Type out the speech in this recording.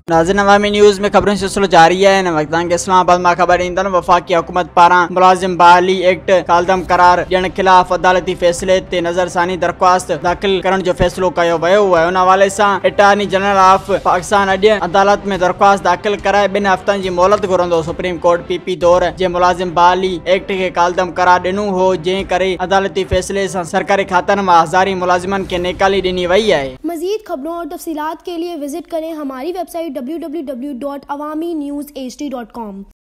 नाज़रीन, अवामी न्यूज़ में खबरों सिलसिलो जारी है। इस्लामाबाद में खबर ईंदड़ वफाकी हुकूमत पारां मुलाजिम बहाली एक्ट कालदम करार ॾियण खिलाफ अदालती फैसले ते नज़रसानी दरख्वास्त दाख़िल करण जो फैसलो कयो वियो आहे। उन हवाले सां अटॉर्नी जनरल ऑफ पाकिस्तान अॼु अदालत में दरख्वास्त दाख़िल कराए 2 हफ़्तनि जी मोहलत घुरंदो। सुप्रीम कोर्ट PP दौर जे मुलाजिम बहाली एक्ट के कालदम करार ॾिनो हो, जंहिं करे अदालती फैसले सां सरकारी खातनि मां हज़ारी मुलाजिमनि खे नेकाली ॾिनी वई आहे। मज़ीद खबरों और तफसीलात के लिए विजिट करें हमारी वेबसाइट www.awamiNewsHD.com।